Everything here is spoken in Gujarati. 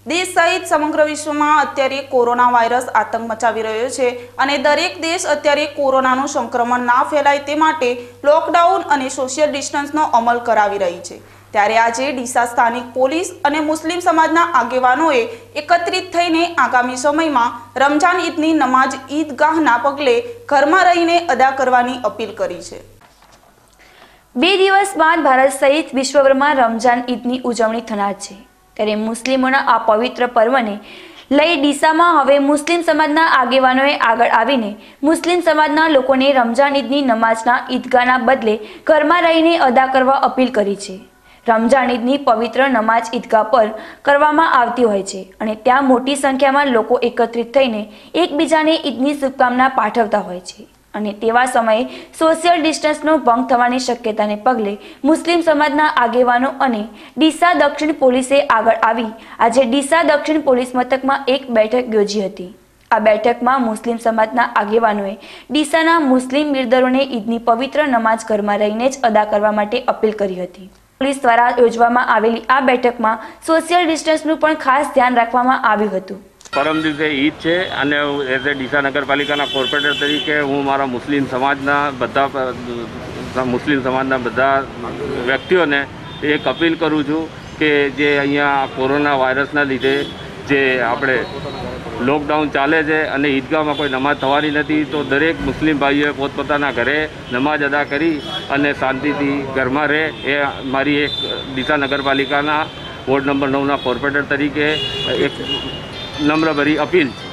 देश सहित समग्र विश्व में अत्यारे कोरोना वायरस आतंक मचावी रह्यो छे अने दरेक देश अत्यारे कोरोनानुं संक्रमण ना फैलाय ते माटे लॉकडाउन अने सोशियल डिस्टन्सनो अमल करावी रही छे। त्यारे आजे डीसा स्थानिक पोलीस अने मुस्लिम समाजना आगेवानोए एकत्रित थईने आगामी समयमां रमजान ईदनी नमाज ईदगाहना पगले घरमां रहीने अदा करवानी अपील करी छे। 2 દિવસ બાદ ભારત સહિત વિશ્વભરમાં રમજાન ઈદની ઉજવણી થનાર છે, ત્યારે મુસ્લિમોના આ પવિત્ર પર્વને લઈ ડીસામાં હવે મુસ્લિમ સમાજના આગેવાનોએ આગળ આવીને મુસ્લિમ સમાજના લોકોને રમજાન ઈદની નમાઝના ઈદગાહના બદલે ઘરમાં રહીને અદા કરવા અપીલ કરી છે। રમજાન ઈદની પવિત્ર નમાઝ ઈદગાહ પર કરવામાં આવતી હોય છે અને ત્યાં મોટી સંખ્યામાં લોકો એકત્રિત થઈને એકબીજાને ઈદની શુભકામના પાઠવતા હોય છે અને તેવા સમયે સોશિયલ ડિસ્ટન્સનો ભંગ થવાની શક્યતાને પગલે મુસ્લિમ સમાજના આગેવાનો અને ડીસા દક્ષિણ પોલીસે આગળ આવી આજે ડીસા દક્ષિણ પોલીસ મથકમાં એક બેઠક યોજી હતી। આ બેઠકમાં મુસ્લિમ સમાજના આગેવાનોએ ડીસાના મુસ્લિમ બિરદરોને ઈદની પવિત્ર નમાઝ ઘરમાં રહીને જ અદા કરવા માટે અપીલ કરી હતી। પોલીસ દ્વારા યોજવામાં આવેલી આ બેઠકમાં સોશિયલ ડિસ્ટન્સનું પણ ખાસ ધ્યાન રાખવામાં આવ્યું હતું। परम दिवसे ईद है અને એઝ એ ડીસા નગરપાલિકાના કોર્પોરેટર તરીકે હું મારા મુસ્લિમ સમાજના બધા વ્યક્તિઓને એક અપીલ કરું છું કે જે અહીંયા કોરોના વાયરસના લીધે જે આપણે લોકડાઉન ચાલે છે અને ઈદગાહમાં કોઈ નમાઝ થવાની નથી, તો દરેક મુસ્લિમ ભાઈઓએ પોતપોતાના ઘરે નમાઝ અદા કરી અને શાંતિથી ઘરમાં રહે એ મારી એક ડીસા નગરપાલિકાના વોર્ડ નંબર 9ના કોર્પોરેટર તરીકે એક નમ્ર ભરી અપીલ છે।